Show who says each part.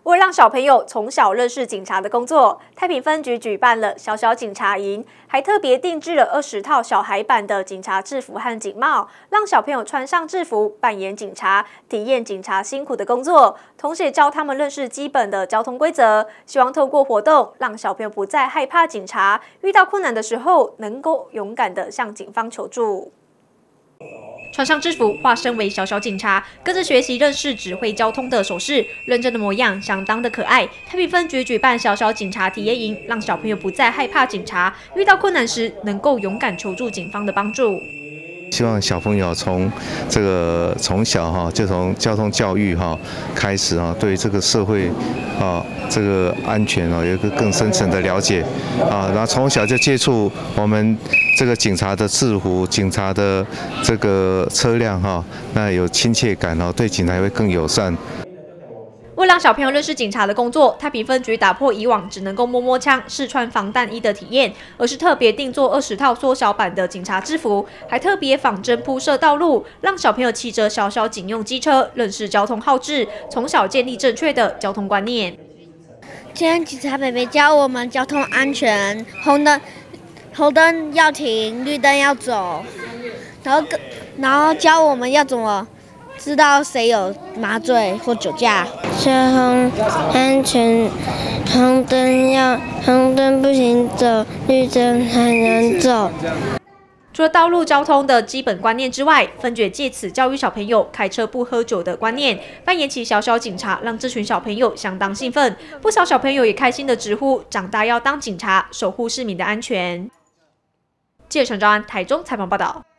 Speaker 1: 为让小朋友从小认识警察的工作，太平分局举办了小小警察营，还特别定制了20套小孩版的警察制服和警帽，让小朋友穿上制服扮演警察，体验警察辛苦的工作，同时也教他们认识基本的交通规则。希望透过活动，让小朋友不再害怕警察，遇到困难的时候能够勇敢地向警方求助。穿上制服，化身为小小警察，跟着学习认识指挥交通的手势，认真的模样相当的可爱。太平分局举办小小警察体验营，让小朋友不再害怕警察，遇到困难时能够勇敢求助警方的帮助。
Speaker 2: 希望小朋友从小就从交通教育开始对这个社会这个安全有一个更深层的了解然后从小就接触我们这个警察的制服、警察的这个车辆那有亲切感对警察也会更友善。
Speaker 1: 为让小朋友认识警察的工作，太平分局打破以往只能够摸摸枪、试穿防弹衣的体验，而是特别定做20套缩小版的警察制服，还特别仿真铺设道路，让小朋友骑着小小警用机车认识交通号志，从小建立正确的交通观念。
Speaker 3: 今天警察伯伯教我们交通安全，红灯要停，绿灯要走，然后教我们要怎么知道谁有麻醉或酒驾。
Speaker 4: 交通安全，红灯不行走，绿灯还能走。
Speaker 1: 除了道路交通的基本观念之外，分局借此教育小朋友开车不喝酒的观念，扮演起小小警察，让这群小朋友相当兴奋。不少小朋友也开心地直呼：长大要当警察，守护市民的安全。记者陈昭安台中采访报道。